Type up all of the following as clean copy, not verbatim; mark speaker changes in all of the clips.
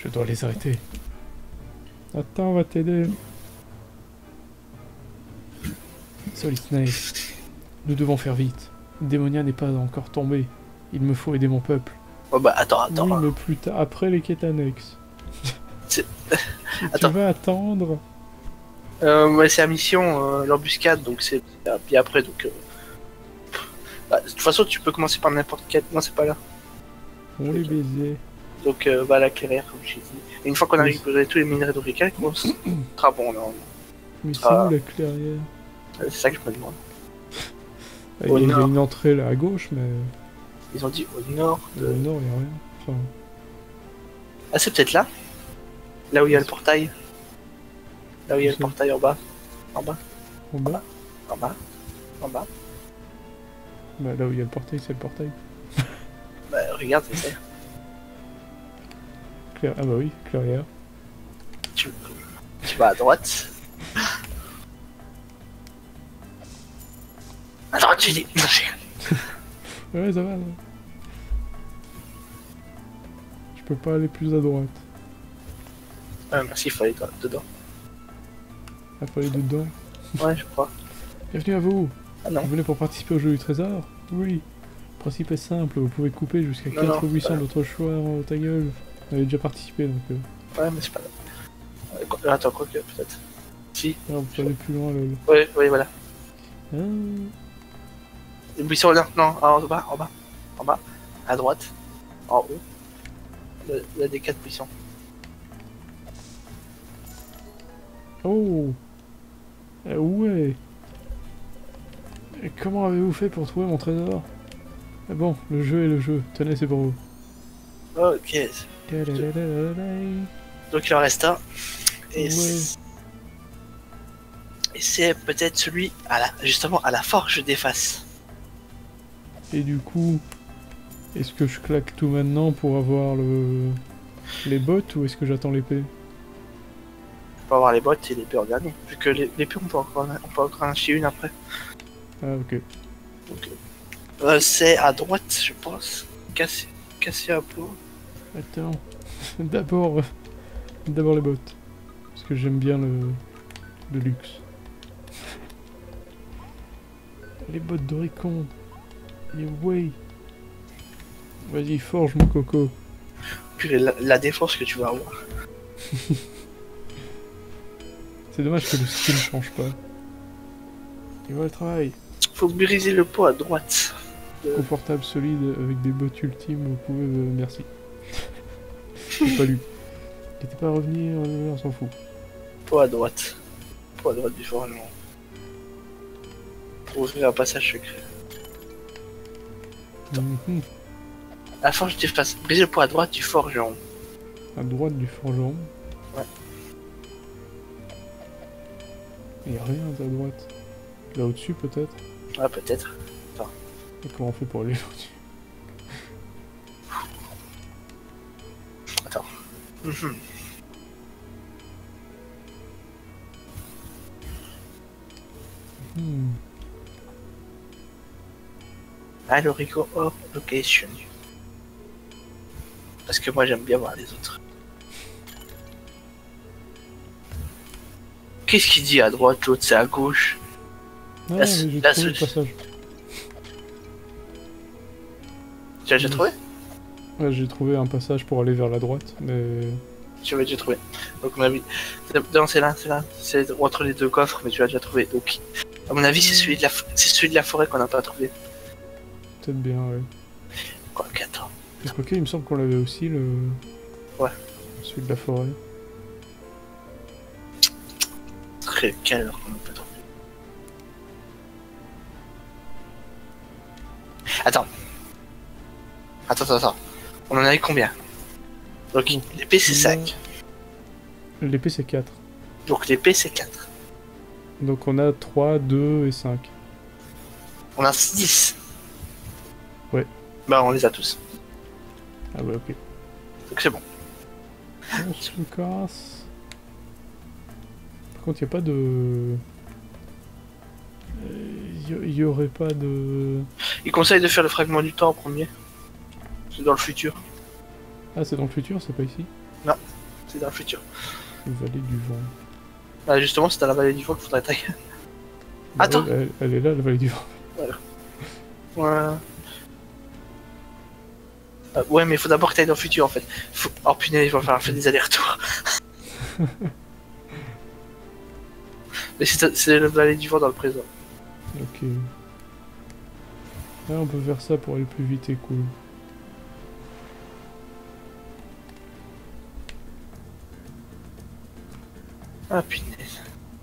Speaker 1: Je dois les arrêter. Attends, on va t'aider. Solid Snake, nous devons faire vite. Démonia n'est pas encore tombé. Il me faut aider mon peuple.
Speaker 2: Oh bah attends.
Speaker 1: Oui, mais plus tard, après les quêtes annexes. Tu vas attendre.
Speaker 2: Ouais, c'est la mission, l'embuscade, donc c'est bien après, donc... Bah, de toute façon, tu peux commencer par n'importe quelle... Non, c'est pas là.
Speaker 1: On les baisers.
Speaker 2: Donc, va l'acquérir, comme j'ai dit. Et une fois qu'on a récupéré tous les minerais d'Orica, on sera bon, là.
Speaker 1: Mais c'est où la clairière?
Speaker 2: C'est ça que je me demande.
Speaker 1: Il y a une entrée là à gauche, mais...
Speaker 2: Ils ont dit au nord de...
Speaker 1: Au nord, il n'y a rien. Enfin...
Speaker 2: Ah, c'est peut-être là? Là où il y a le portail. Là où il y a le portail en bas. En bas.
Speaker 1: En bas?
Speaker 2: En bas. En bas.
Speaker 1: Bah là où il y a le portail, c'est le portail.
Speaker 2: Bah regarde, c'est ça.
Speaker 1: Ah bah oui, clairière.
Speaker 2: Tu vas à droite. À droite, tu dis.
Speaker 1: Ouais, ça va. Là. Je peux pas aller plus à droite.
Speaker 2: Ah merci, il faut aller dedans.
Speaker 1: Ah, faut aller dedans.
Speaker 2: Ouais, je crois.
Speaker 1: Bienvenue à vous.
Speaker 2: Ah non.
Speaker 1: Vous venez pour participer au jeu du trésor? Oui. Le principe est simple, vous pouvez couper jusqu'à 4 ou 800 de votre choix, ta gueule. Vous avez déjà participé donc...
Speaker 2: Ouais, mais c'est pas là. Attends, quoi que, peut-être. Si.
Speaker 1: Non, vous pouvez aller plus loin, lol.
Speaker 2: Ouais, voilà.
Speaker 1: Ah.
Speaker 2: Les buissons là, non, en bas, en bas, à droite, en haut. Il y a des 4 buissons.
Speaker 1: Oh. Ouais. Et comment avez-vous fait pour trouver mon trésor? Bon, le jeu est le jeu. Tenez, c'est pour vous.
Speaker 2: Ok. Donc il en reste un. Et c'est peut-être celui justement à la forge des faces.
Speaker 1: Et du coup, est-ce que je claque tout maintenant pour avoir les bottes ou est-ce que j'attends l'épée?
Speaker 2: On peut avoir les bottes et l'épée en dernier. Vu que l'épée on peut encore en acheter une après.
Speaker 1: Ah ok.
Speaker 2: Donc, c'est à droite je pense. Casser un peu.
Speaker 1: Attends. D'abord les bottes. Parce que j'aime bien le luxe. Les bottes d'Oricon. Et ouais. Vas-y, forge mon coco.
Speaker 2: Puis la défense que tu vas avoir.
Speaker 1: C'est dommage que le skill change pas. Et voilà le travail.
Speaker 2: Faut briser le pot à droite.
Speaker 1: Confortable, solide, avec des bottes ultimes, vous pouvez... merci. J'ai pas lu. N'hésitez pas à revenir, on s'en fout.
Speaker 2: Pot à droite. Pot à droite du forgeron. Pour ouvrir un passage secret. La forge des faces. Briser le pot à droite du forgeron.
Speaker 1: À droite du forgeron?
Speaker 2: Ouais.
Speaker 1: Il y a rien à droite. Là au-dessus peut-être?
Speaker 2: Ouais, peut-être. Attends.
Speaker 1: Et comment on fait pour aller là-dessus?
Speaker 2: Attends. Ah, l'Orico hors location. Parce que moi j'aime bien voir les autres. Qu'est-ce qu'il dit à droite, l'autre c'est à gauche?
Speaker 1: Ah, mais j'ai trouvé le passage.
Speaker 2: Tu l'as déjà trouvé?
Speaker 1: Ouais, j'ai trouvé un passage pour aller vers la droite, mais...
Speaker 2: Tu l'as déjà trouvé. Donc à mon avis... Non, c'est là. C'est entre les deux coffres, mais tu l'as déjà trouvé. Donc, à mon avis, c'est celui de la forêt qu'on n'a pas trouvé.
Speaker 1: Peut-être bien, ouais.
Speaker 2: Quoi qu'attends.
Speaker 1: Ok, il me semble qu'on l'avait aussi, le...
Speaker 2: Ouais.
Speaker 1: Celui de la forêt.
Speaker 2: Quelle heure qu'on n'a pas trouvé. Attends. On en avait combien? Donc l'épée c'est 5.
Speaker 1: L'épée c'est 4.
Speaker 2: Donc l'épée c'est 4.
Speaker 1: Donc on a 3, 2 et 5.
Speaker 2: On a 10.
Speaker 1: Ouais.
Speaker 2: Bah on les a tous.
Speaker 1: Ah ouais, ok.
Speaker 2: Donc c'est bon.
Speaker 1: On se le casse. Par contre, il n'y a pas de... Il y aurait pas de...
Speaker 2: Il conseille de faire le fragment du temps en premier. C'est dans le futur.
Speaker 1: Ah, c'est dans le futur, c'est pas ici?
Speaker 2: Non. C'est dans le futur.
Speaker 1: Vallée du vent.
Speaker 2: Bah, justement, c'est dans la vallée du vent qu'il faudrait tailler.
Speaker 1: Bah
Speaker 2: Attends.
Speaker 1: ouais, elle est là, la vallée du vent.
Speaker 2: Ouais. Ouais, mais il faut d'abord que t'ailles dans le futur en fait. Oh punaise, il va falloir faire des allers-retours. Mais c'est la vallée du vent dans le présent.
Speaker 1: Ok. Ouais, on peut faire ça pour aller plus vite et cool.
Speaker 2: Ah punaise.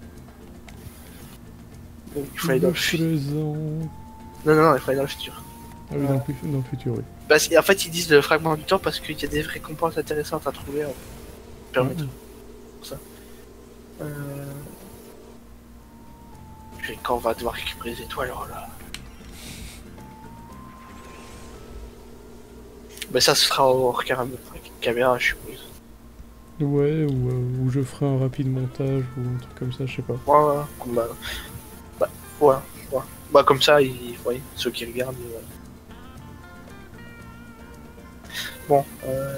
Speaker 2: Donc, il faut aller dans le futur.
Speaker 1: présent.
Speaker 2: Non, il faut aller dans le futur.
Speaker 1: Ah oui, dans le futur, oui.
Speaker 2: Parce qu'en fait, ils disent le fragment du temps parce qu'il y a des récompenses intéressantes à trouver. Permettre. Pour ça. Puis quand on va devoir récupérer les étoiles, oh là. Mais ça, ce sera hors caméra, je suppose.
Speaker 1: Ouais, ou je ferai un rapide montage ou un truc comme ça, je sais pas.
Speaker 2: Ouais, comme ouais. Bah, comme ça, ouais, ceux qui regardent. Bon,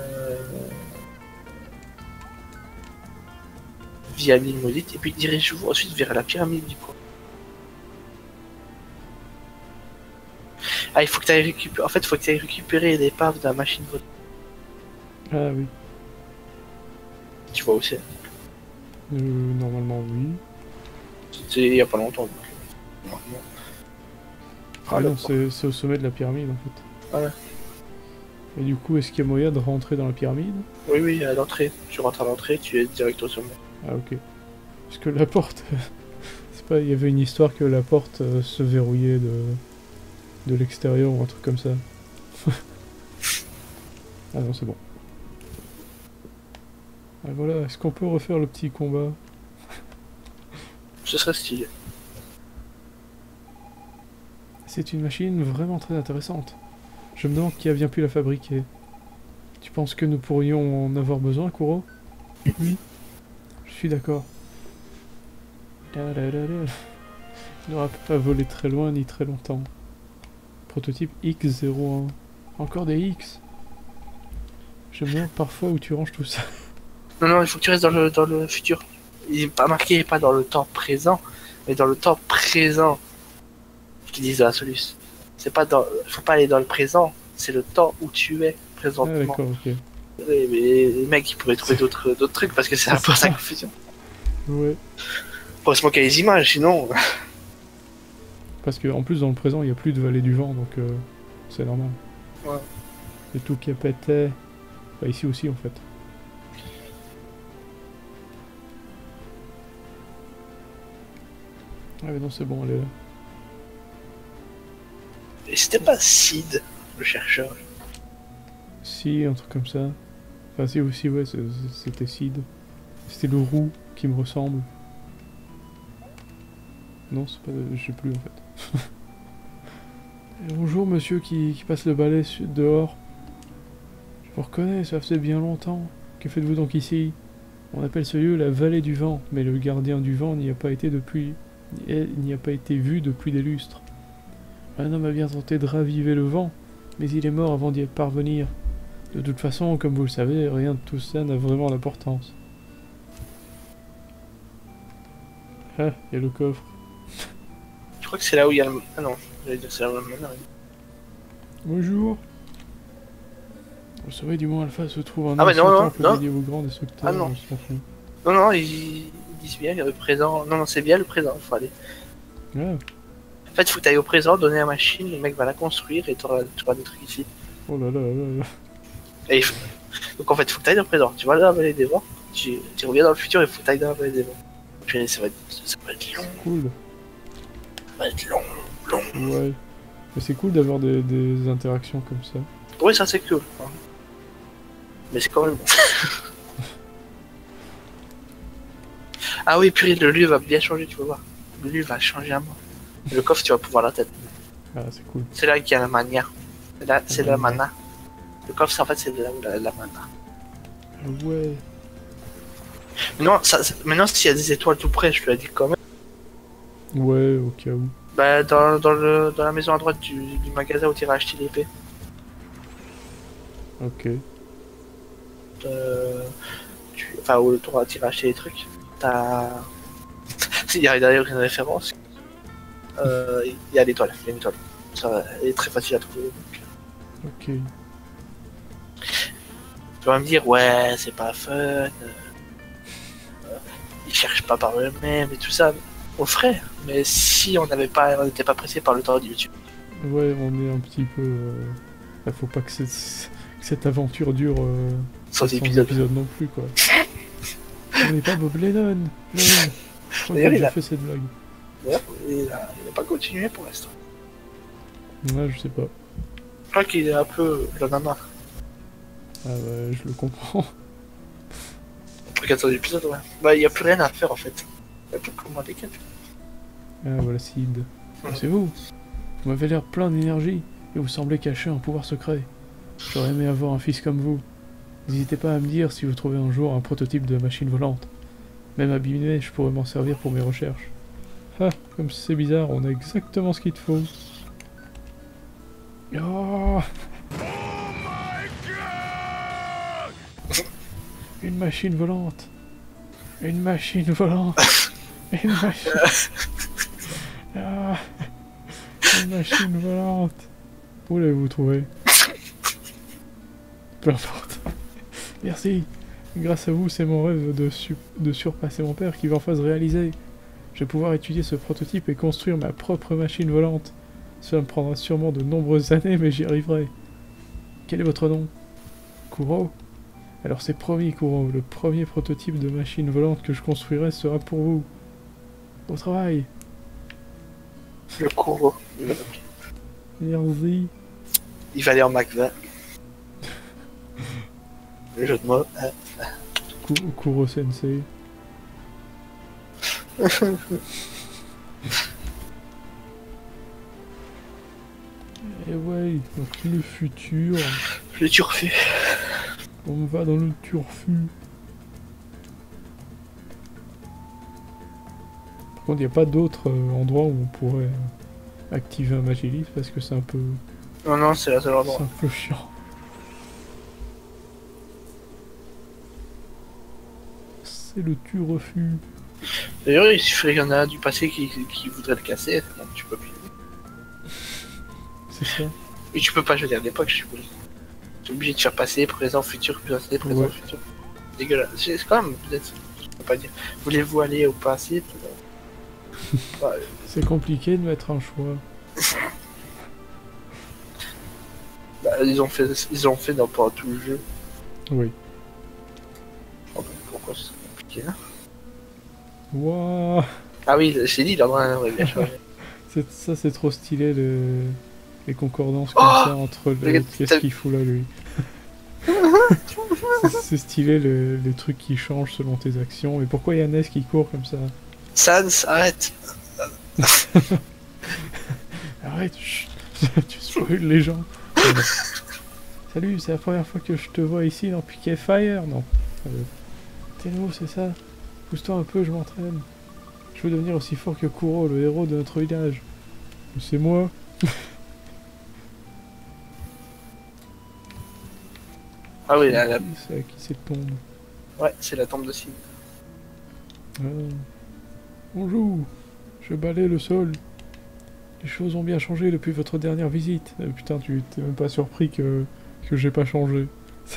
Speaker 2: via l'île maudite, et puis dirigez-vous ensuite vers la pyramide du coin. Ah, il faut que tu ailles récupérer. En fait, il faut que tu ailles récupérer l'épave de la machine volante.
Speaker 1: Ah oui.
Speaker 2: Tu vois où c'est?
Speaker 1: Normalement, oui.
Speaker 2: C'était il y a pas longtemps. Donc. Normalement.
Speaker 1: Ah non, c'est au sommet de la pyramide en fait.
Speaker 2: Ah ouais.
Speaker 1: Et du coup, est-ce qu'il y a moyen de rentrer dans la pyramide?
Speaker 2: Oui, à l'entrée. Tu rentres à l'entrée, tu es direct au sommet.
Speaker 1: Ah ok. Parce que la porte... c'est pas... Il y avait une histoire que la porte se verrouillait de l'extérieur ou un truc comme ça. Ah non, c'est bon. Ah voilà, est-ce qu'on peut refaire le petit combat?
Speaker 2: Ce serait stylé.
Speaker 1: C'est une machine vraiment très intéressante. Je me demande qui a bien pu la fabriquer. Tu penses que nous pourrions en avoir besoin, Kuro? Oui. Je suis d'accord. Il n'aura pas volé très loin ni très longtemps. Prototype X01. Encore des X. Je me demande parfois où tu ranges tout ça.
Speaker 2: Non, il faut que tu restes dans le futur. Il n'est pas marqué, pas dans le temps présent, mais dans le temps présent. Qu'ils disent dans la solution. C'est pas dans. Faut pas aller dans le présent, c'est le temps où tu es présentement.
Speaker 1: Ah d'accord, ok.
Speaker 2: Oui, mais les mecs ils pourraient trouver d'autres trucs parce que c'est un peu ça confusion.
Speaker 1: Ouais.
Speaker 2: Faut se moquer les images, sinon.
Speaker 1: Parce que en plus dans le présent il n'y a plus de vallée du vent, donc c'est normal.
Speaker 2: Ouais.
Speaker 1: Et tout qui pétait. Bah ici aussi en fait. Ah mais non c'est bon, elle est là.
Speaker 2: Et c'était pas Sid, le chercheur.
Speaker 1: Si, un truc comme ça. Enfin si aussi ouais, c'était Sid. C'était le roux qui me ressemble. Non, c'est pas... je sais plus en fait. Et bonjour monsieur qui passe le balai dehors. Je vous reconnais, ça faisait bien longtemps. Que faites-vous donc ici? On appelle ce lieu la vallée du vent, mais le gardien du vent n'y a pas été depuis... Il n'y a pas été vu depuis des lustres. Un homme a bien tenté de raviver le vent, mais il est mort avant d'y parvenir. De toute façon, comme vous le savez, rien de tout ça n'a vraiment d'importance. Ah, il y a le coffre.
Speaker 2: Je crois que c'est là où il y a le. Ah non, j'allais dire c'est là où il y a le mannequin.
Speaker 1: Bonjour. Au sommet du mont Alpha se trouve un
Speaker 2: Ah, mais non,
Speaker 1: dédié aux grands destructeurs.
Speaker 2: Ah non.
Speaker 1: On s'en fout.
Speaker 2: Non, ils disent bien, il y a le présent. Non, c'est bien le présent, faut aller.
Speaker 1: Ah,
Speaker 2: En fait, faut que tu ailles au présent, donner la machine, le mec va la construire et tu auras des trucs ici.
Speaker 1: oh là là là là.
Speaker 2: Et donc en fait, faut que tu ailles dans le présent. Tu vas dans la vallée des vents, tu reviens dans le futur et faut que tu ailles dans la vallée des vents. Puis ça va être long.
Speaker 1: Cool.
Speaker 2: Ça va être long.
Speaker 1: Ouais. Mais c'est cool d'avoir des interactions comme ça.
Speaker 2: Oui, ça c'est cool. Mais c'est quand même bon. Ah oui, purée, le lieu va bien changer, tu vas voir. Le lieu va changer à mort. Le coffre, tu vas pouvoir la tête.
Speaker 1: Ah, c'est cool.
Speaker 2: C'est là qu'il y a la mania. C'est la mana. Le coffre, en fait, c'est là où la mana.
Speaker 1: Ah ouais.
Speaker 2: Non, maintenant, s'il y a des étoiles tout près, je te l'ai dit quand même.
Speaker 1: Ouais, au cas où.
Speaker 2: Bah, dans la maison à droite du magasin où tu iras acheter l'épée.
Speaker 1: Ok.
Speaker 2: Enfin, où le tour tu vas acheter des trucs. T'as... Il y a d'ailleurs une référence. Il y a l'étoile, il y a une étoile. Ça, elle est très facile à trouver. Donc...
Speaker 1: Ok.
Speaker 2: Tu vas me dire, ouais, c'est pas fun. Ils cherchent pas par eux-mêmes et tout ça. On le ferait, mais si on n'était pas pressé par le temps de YouTube.
Speaker 1: Ouais, on est un petit peu... faut pas que cette aventure dure
Speaker 2: 100
Speaker 1: 100
Speaker 2: épisodes.
Speaker 1: épisodes non plus, quoi. On n'est pas Bob Lennon. Je crois
Speaker 2: D'ailleurs,
Speaker 1: que
Speaker 2: il
Speaker 1: j'ai
Speaker 2: a-
Speaker 1: fait cette blague.
Speaker 2: D'ailleurs, il a pas continué pour l'instant.
Speaker 1: Ouais, je sais pas.
Speaker 2: Je crois qu'il est un peu... J'en ai marre.
Speaker 1: Ah ouais, je le comprends.
Speaker 2: Après 400 épisodes, ouais. Bah, il y a plus rien à faire en fait. Il y a plus que commander quêtes.
Speaker 1: Ah voilà, Sid. C'est vous. Vous m'avez l'air plein d'énergie et vous semblez cacher un pouvoir secret. J'aurais aimé avoir un fils comme vous. N'hésitez pas à me dire si vous trouvez un jour un prototype de machine volante. Même abîmé, je pourrais m'en servir pour mes recherches. Ah, comme c'est bizarre, on a exactement ce qu'il te faut. Oh une machine volante. Une machine volante. Une machine... Ah, une machine volante. Où l'avez-vous trouvé? Peu importe. Merci. Grâce à vous, c'est mon rêve de surpasser mon père qui va enfin se réaliser. Je vais pouvoir étudier ce prototype et construire ma propre machine volante. Cela me prendra sûrement de nombreuses années, mais j'y arriverai. Quel est votre nom? Kuro? Alors c'est promis, Kuro. Le premier prototype de machine volante que je construirai sera pour vous. Au travail.
Speaker 2: Le Kuro.
Speaker 1: Merci.
Speaker 2: Il va aller en McVa. Le jeu de mots.
Speaker 1: Kuro Sensei. Et ouais, donc le futur.
Speaker 2: Le turfu.
Speaker 1: On va dans le turfu. Par contre, il n'y a pas d'autres endroits où on pourrait activer un Magilith parce que c'est un peu...
Speaker 2: Non, non, c'est la seule endroit.
Speaker 1: C'est un peu chiant. C'est le turfu.
Speaker 2: D'ailleurs, il suffirait qu'il y en a un du passé qui voudrait le casser. Non, tu peux plus.
Speaker 1: C'est ça.
Speaker 2: Et tu peux pas choisir l'époque, je suppose. Tu es obligé de faire passé, présent, futur, passé, présent,
Speaker 1: Ouais.
Speaker 2: futur. Dégueulasse. C'est quand même, peut-être, je peux pas dire. Voulez-vous aller au passé bah,
Speaker 1: C'est compliqué de mettre un choix.
Speaker 2: ils ont fait dans pas tout le jeu.
Speaker 1: Oui.
Speaker 2: Oh, pourquoi c'est compliqué là?
Speaker 1: Wouah.
Speaker 2: Ah oui, j'ai dit, l'endroit aurait bien changé.
Speaker 1: Ça, c'est trop stylé, les concordances comme
Speaker 2: Oh
Speaker 1: ça entre le...
Speaker 2: Regarde,
Speaker 1: Qu'est-ce qu'il fout là, lui? C'est stylé, les trucs qui changent selon tes actions. Et pourquoi il y a Ness qui court comme ça?
Speaker 2: Sans, arrête.
Speaker 1: Arrête, chut. Tu spoil les gens. Salut, c'est la première fois que je te vois ici dans Piquet Fire. Non. T'es nouveau, c'est ça? Pousse-toi un peu, je m'entraîne. Je veux devenir aussi fort que Kuro, le héros de notre village. C'est moi.
Speaker 2: Ah oui,
Speaker 1: C'est à qui cette tombe?
Speaker 2: ouais, c'est la tombe de Sid.
Speaker 1: Bonjour. Je balaie le sol. Les choses ont bien changé depuis votre dernière visite. Putain, tu t'es même pas surpris que j'ai pas changé.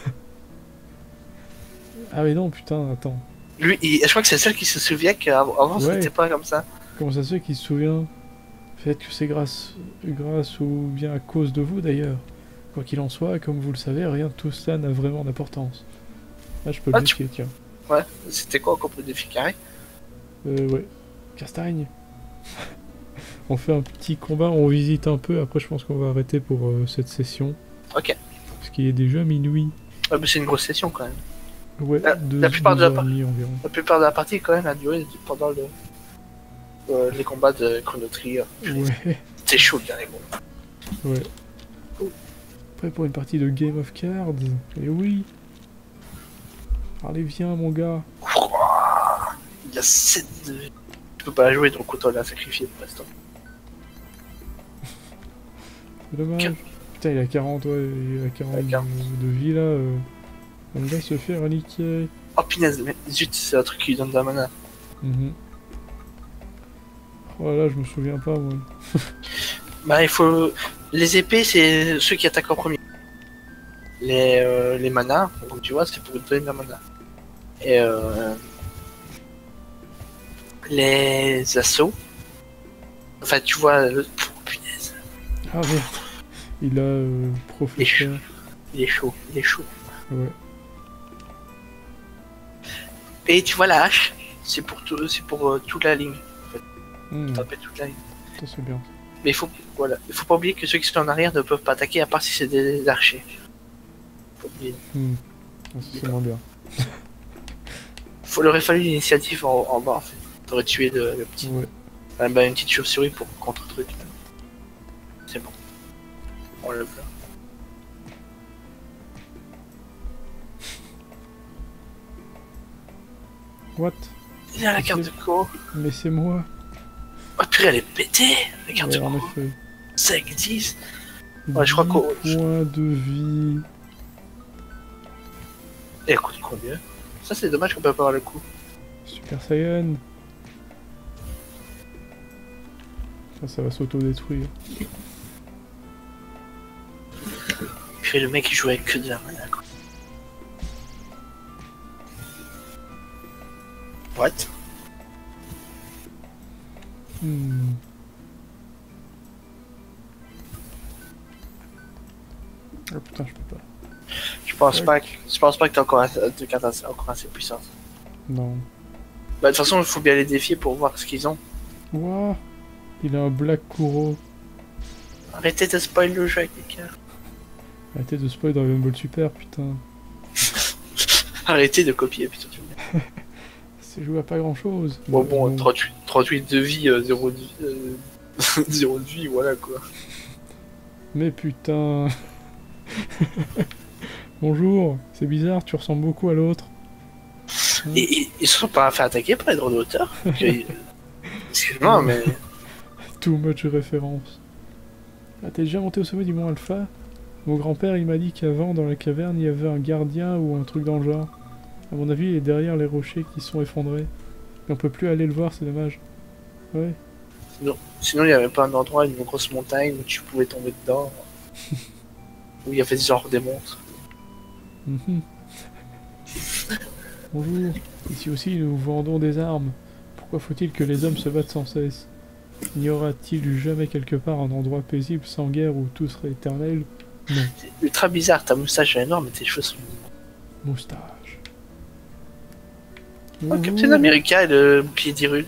Speaker 1: Ah mais non, putain, attends.
Speaker 2: Lui, je crois que c'est le seul qui se souvient qu'avant
Speaker 1: Ouais.
Speaker 2: c'était pas comme ça.
Speaker 1: Comment ça se fait qu'il se souvient? Peut-être que c'est grâce ou bien à cause de vous d'ailleurs. Quoi qu'il en soit, comme vous le savez, rien de tout cela n'a vraiment d'importance. Là, je peux le
Speaker 2: Ah,
Speaker 1: bloquer, tiens.
Speaker 2: Ouais, c'était quoi encore le défi carré?
Speaker 1: Ouais. Castagne. On fait un petit combat, on visite un peu, après je pense qu'on va arrêter pour cette session.
Speaker 2: Ok.
Speaker 1: Parce qu'il est déjà minuit.
Speaker 2: Ouais, mais c'est une grosse session quand même.
Speaker 1: Ouais,
Speaker 2: La plupart de la
Speaker 1: 2h30 environ.
Speaker 2: La plupart de la partie quand même a duré pendant les combats de Chrono Trigger.
Speaker 1: Ouais,
Speaker 2: C'est chaud le dernier combat.
Speaker 1: ouais. Prêt pour une partie de Game of Cards? Et oui. Allez, viens mon gars.
Speaker 2: Ouah, il a 7 de... Tu peux pas la jouer donc autant la sacrifier pour l'instant.
Speaker 1: C'est dommage. Putain, il a 40, ouais, il a 40
Speaker 2: Ouais, 40.
Speaker 1: de vie là. On va se faire niquer.
Speaker 2: Oh punaise, mais zut, c'est un truc qui lui donne de la mana.
Speaker 1: Mhm. Oh là, je me souviens pas, moi.
Speaker 2: Bah, il faut. Les épées, c'est ceux qui attaquent en premier. Les manas, comme tu vois, c'est pour te donner de la mana. Et les assauts. Enfin, tu vois, oh, punaise.
Speaker 1: Ah merde. Il a professeur.
Speaker 2: Il est chaud, il est chaud.
Speaker 1: Ouais.
Speaker 2: Et tu vois la hache, c'est pour toute la ligne.
Speaker 1: Hmm,
Speaker 2: Taper toute la ligne.
Speaker 1: ça c'est bien.
Speaker 2: Mais il faut pas oublier que ceux qui sont en arrière ne peuvent pas attaquer à part si c'est des archers. Faut oublier.
Speaker 1: Hmm. Ça, c'est moins bien.
Speaker 2: Il aurait fallu l'initiative en bas en fait. T'aurais tué le petit.
Speaker 1: Ouais.
Speaker 2: Ah, bah, une petite chauve-souris pour contre-truc. C'est bon. On le fait.
Speaker 1: What?
Speaker 2: Il y a la carte de co.
Speaker 1: Mais c'est moi.
Speaker 2: Oh purée, elle est pétée la carte
Speaker 1: Ouais,
Speaker 2: de
Speaker 1: en
Speaker 2: co.
Speaker 1: effet.
Speaker 2: 5, 10. Ouais, je crois qu'au.
Speaker 1: 10 points de vie.
Speaker 2: Et elle coûte combien? Ça, c'est dommage qu'on peut pas avoir le coup.
Speaker 1: Super Saiyan. Ça va s'auto-détruire.
Speaker 2: Puis le mec il jouait avec que de la mana quoi. What?
Speaker 1: Hmm. Oh putain, je peux pas.
Speaker 2: Je pense pas que t'as encore de cartes encore assez puissantes.
Speaker 1: Non.
Speaker 2: Bah de toute façon il faut bien les défier pour voir ce qu'ils ont.
Speaker 1: Ouah. Il a un Black Kuro.
Speaker 2: Arrêtez de spoil le jeu avec les cartes.
Speaker 1: Arrêtez de spoil Dragon Ball Super, putain.
Speaker 2: Arrêtez de copier putain tu vois.
Speaker 1: C'est joué à pas grand chose.
Speaker 2: Bon, 38 de vie, 0 de vie, 0 de vie, voilà quoi.
Speaker 1: Mais putain. Bonjour, c'est bizarre, tu ressembles beaucoup à l'autre.
Speaker 2: Et ils se sont pas fait attaquer par les droits d'auteur. Excuse-moi mais...
Speaker 1: Too much référence. Ah, t'es déjà monté au sommet du mont Alpha? Mon grand-père, il m'a dit qu'avant, dans la caverne, il y avait un gardien ou un truc dans le genre. À mon avis, il est derrière les rochers qui sont effondrés. Et on peut plus aller le voir, c'est dommage. Ouais.
Speaker 2: Sinon il y avait pas un endroit, une grosse montagne où tu pouvais tomber dedans. Où il y avait genre des monstres.
Speaker 1: Mhm. Bonjour, ici aussi nous vendons des armes. Pourquoi faut-il que les hommes se battent sans cesse? N'y aura-t-il jamais quelque part un endroit paisible, sans guerre, où tout serait éternel? Non.
Speaker 2: C'est ultra bizarre, ta moustache est énorme et tes cheveux sont...
Speaker 1: Moustache.
Speaker 2: Oh, Captain America et le bouclier d'Hyrule.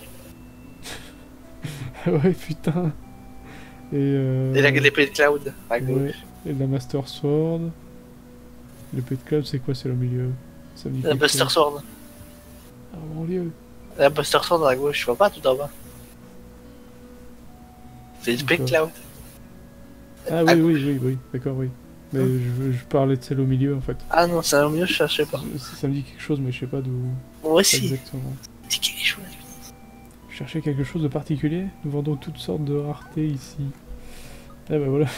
Speaker 1: Ouais, putain. Et
Speaker 2: l'épée de Cloud, à gauche.
Speaker 1: ouais. Et la Master Sword. L'épée de Cloud, c'est quoi? C'est au milieu. Ça me dit
Speaker 2: La
Speaker 1: quelque
Speaker 2: Buster
Speaker 1: chose.
Speaker 2: Sword.
Speaker 1: Ah, mon dieu.
Speaker 2: La Buster Sword à gauche, je vois pas tout en bas. C'est l'épée de Cloud.
Speaker 1: Ah oui, oui, d'accord, oui. Mais je parlais de celle au milieu, en fait.
Speaker 2: Ah non, c'est au milieu, je cherchais pas.
Speaker 1: Ça me dit quelque chose, mais je sais pas d'où
Speaker 2: Moi aussi.
Speaker 1: exactement.
Speaker 2: C'est quelque chose.
Speaker 1: Vous cherchez quelque chose de particulier? Nous vendons toutes sortes de raretés ici. Ah bah voilà.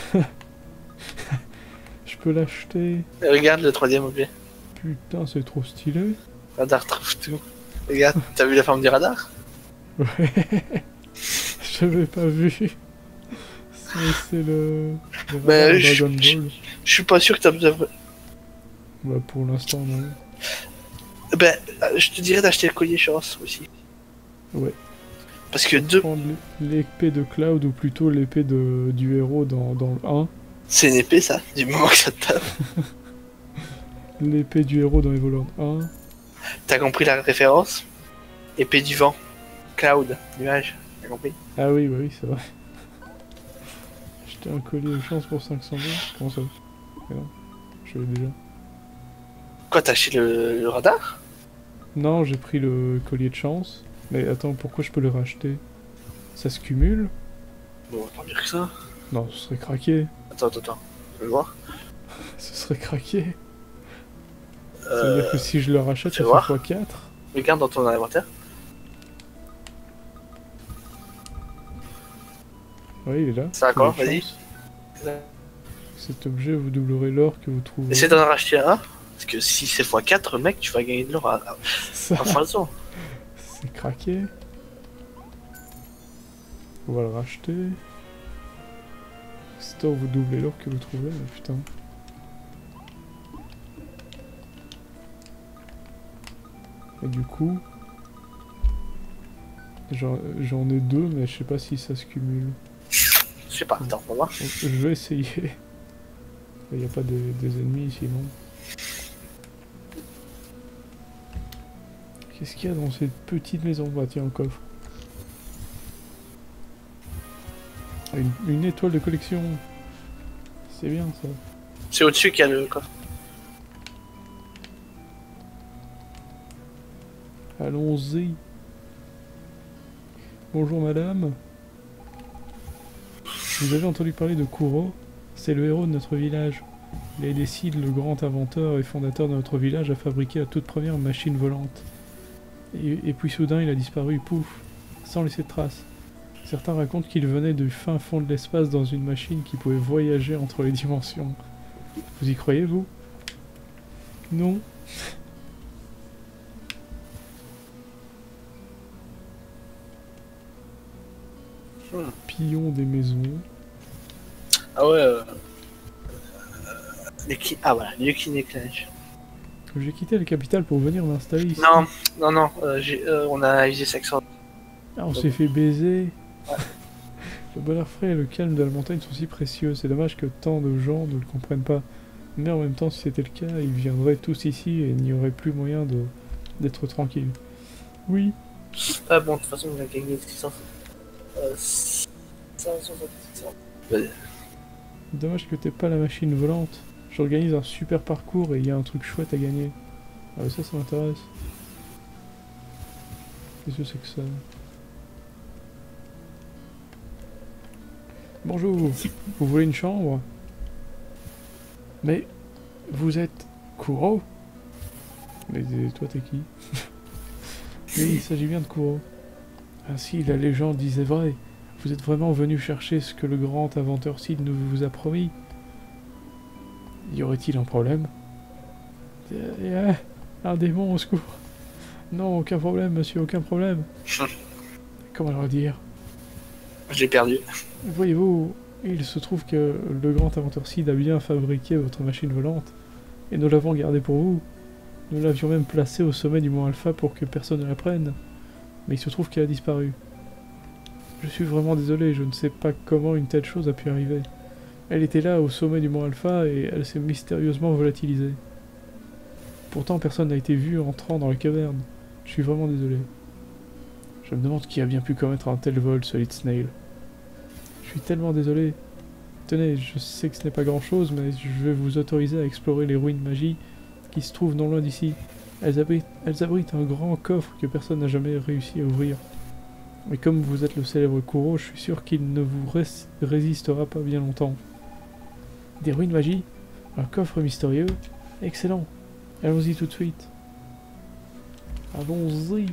Speaker 1: Je peux l'acheter.
Speaker 2: Regarde le troisième objet.
Speaker 1: Putain, c'est trop stylé.
Speaker 2: Radar trouve tout. Regarde, t'as vu la forme du radar?
Speaker 1: Ouais. J'avais pas vu. C'est le
Speaker 2: Bah,
Speaker 1: radar
Speaker 2: je
Speaker 1: Dragon Ball.
Speaker 2: suis pas sûr que t'as besoin.
Speaker 1: Bah pour l'instant, non.
Speaker 2: Ben, je te dirais d'acheter le collier chance aussi.
Speaker 1: Ouais.
Speaker 2: Parce que deux,
Speaker 1: Prendre l'épée de Cloud, ou plutôt l'épée du héros dans le 1.
Speaker 2: c'est une épée ça, du moment que ça te tape.
Speaker 1: L'épée du héros dans Evoland 1.
Speaker 2: T'as compris la référence? Épée du vent. Cloud, nuage. T'as compris?
Speaker 1: Ah oui, bah oui, c'est vrai. Acheter un collier de chance pour 500 euros. Comment ça? Mais non, je l'ai déjà.
Speaker 2: Quoi, t'as acheté le radar?
Speaker 1: Non, j'ai pris le collier de chance. Mais attends, pourquoi je peux le racheter? Ça se cumule?
Speaker 2: Bon, pas mieux que ça.
Speaker 1: Non, ce serait craqué.
Speaker 2: Attends. Je vais voir.
Speaker 1: Ce serait craqué. Ça veut dire que si je le rachète,
Speaker 2: fais
Speaker 1: ça
Speaker 2: voir.
Speaker 1: fait x4.
Speaker 2: Regarde dans ton inventaire.
Speaker 1: Oui, il est là.
Speaker 2: C'est d'accord,
Speaker 1: Collier de
Speaker 2: vas-y.
Speaker 1: chance. Cet objet, vous doublerez l'or que vous trouverez.
Speaker 2: Essaye d'en racheter un. Parce que si c'est x4, mec, tu vas gagner de l'or à
Speaker 1: Ça,
Speaker 2: foison.
Speaker 1: c'est craqué. On va le racheter. Store, vous doublez l'or que vous trouvez, mais putain. Et du coup... J'en ai deux, mais je sais pas si ça se cumule.
Speaker 2: Je sais pas, attends, on va voir.
Speaker 1: Donc, je vais essayer. Il n'y a pas des ennemis ici, non? Qu'est-ce qu'il y a dans cette petite maison? Bah tiens, un coffre. Une étoile de collection. C'est bien ça.
Speaker 2: C'est au-dessus qu'il y a le coffre.
Speaker 1: Allons-y. Bonjour madame. Vous avez entendu parler de Kuro? C'est le héros de notre village. Il a aidé Sid, le grand inventeur et fondateur de notre village, à fabriquer la toute première machine volante. Et puis soudain il a disparu, pouf, sans laisser de traces. Certains racontent qu'il venait du fin fond de l'espace dans une machine qui pouvait voyager entre les dimensions. Vous y croyez, vous? Non. Pillon des maisons.
Speaker 2: Ah ouais, ah voilà, les Kineclage.
Speaker 1: J'ai quitté la capitale pour venir m'installer ici.
Speaker 2: Non, on a usé 500.
Speaker 1: Ah, on s'est fait baiser. Le bon air frais et le calme de la montagne sont si précieux. C'est dommage que tant de gens ne le comprennent pas. Mais en même temps, si c'était le cas, ils viendraient tous ici et il n'y aurait plus moyen d'être tranquille. Oui.
Speaker 2: Ah bon, de toute façon, on a gagné 600. 600.
Speaker 1: Dommage que t'aies pas la machine volante. J'organise un super parcours et il y a un truc chouette à gagner. Ah ouais, ça m'intéresse. Qu'est-ce que c'est que ça? Bonjour, vous voulez une chambre? Mais vous êtes Kuro? Mais toi t'es qui? Oui, il s'agit bien de Kuro. Ainsi la légende disait vrai. Vous êtes vraiment venu chercher ce que le grand inventeur Sid nous vous a promis. Y aurait-il un problème? Un démon au secours. Non, aucun problème, monsieur, aucun problème. Comment leur dire?
Speaker 2: J'ai perdu.
Speaker 1: Voyez-vous, il se trouve que le grand inventeur Sid a bien fabriqué votre machine volante, et nous l'avons gardée pour vous. Nous l'avions même placée au sommet du mont Alpha pour que personne ne la prenne, mais il se trouve qu'elle a disparu. Je suis vraiment désolé, je ne sais pas comment une telle chose a pu arriver. Elle était là au sommet du mont Alpha et elle s'est mystérieusement volatilisée. Pourtant personne n'a été vu entrant dans la caverne. Je suis vraiment désolé. Je me demande qui a bien pu commettre un tel vol, Solid Snail. Je suis tellement désolé. Tenez, je sais que ce n'est pas grand chose, mais je vais vous autoriser à explorer les ruines magie qui se trouvent non loin d'ici. Elles abritent un grand coffre que personne n'a jamais réussi à ouvrir. Mais comme vous êtes le célèbre Kuro, je suis sûr qu'il ne vous résistera pas bien longtemps. Des ruines magie? Un coffre mystérieux? Excellent. Allons-y tout de suite. Allons-y.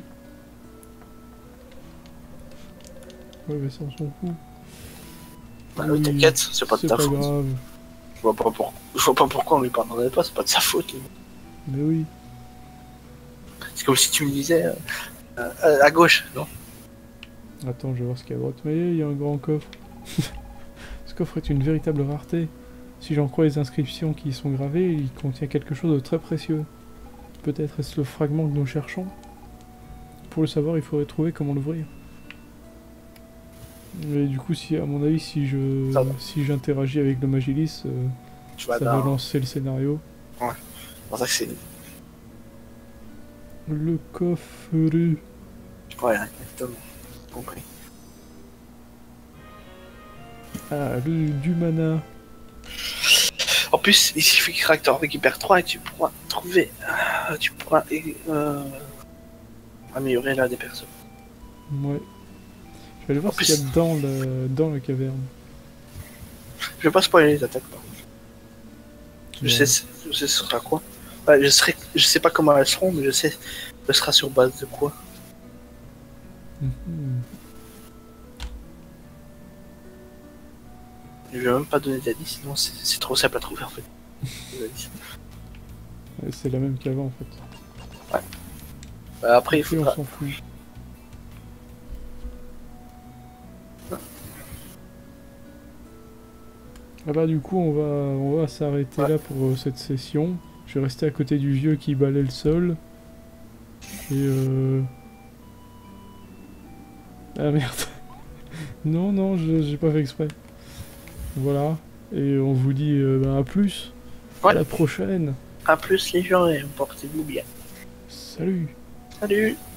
Speaker 1: Ouais, mais ça on s'en fout.
Speaker 2: Bah oui, t'inquiète, c'est pas de ta faute.
Speaker 1: Grave.
Speaker 2: Je vois pas pourquoi on lui pardonnerait pas, c'est pas de sa faute. Lui.
Speaker 1: Mais oui.
Speaker 2: C'est comme si tu me disais à gauche, non?
Speaker 1: Attends, je vais voir ce qu'il y a à droite. Mais il y a un grand coffre. Ce coffre est une véritable rareté. Si j'en crois les inscriptions qui y sont gravées, il contient quelque chose de très précieux. Peut-être est-ce le fragment que nous cherchons? Pour le savoir, il faudrait trouver comment l'ouvrir. Mais du coup, si, à mon avis, si j'interagis avec le Magilis, ça va lancer le scénario.
Speaker 2: Ouais, c'est pour ça que c'est...
Speaker 1: Le coffre.
Speaker 2: Ouais, exactement. Compris.
Speaker 1: Ah, du mana.
Speaker 2: En plus, il suffit que Ractor récupère 3 et tu pourras trouver... tu pourras améliorer l'un des persos.
Speaker 1: Ouais. Je vais aller voir ce qu'il y a dans la caverne.
Speaker 2: Je vais pas spoiler les attaques par contre. Je sais ce sera quoi. Ouais, je sais pas comment elles seront, mais je sais ce sera sur base de quoi. Je vais même pas donner d'indice, sinon c'est trop simple à trouver en fait.
Speaker 1: Ouais, c'est la même qu'avant en fait.
Speaker 2: Bah, après, il
Speaker 1: Après, on
Speaker 2: faudra...
Speaker 1: s'en fout. Ah bah du coup on va s'arrêter
Speaker 2: Ouais.
Speaker 1: là pour cette session. Je vais rester à côté du vieux qui balaie le sol. Et ah merde. Non non j'ai pas fait exprès. Voilà. Et on vous dit bah, à plus. À
Speaker 2: Ouais.
Speaker 1: la prochaine.
Speaker 2: À plus les gens et portez-vous bien.
Speaker 1: Salut.
Speaker 2: Salut!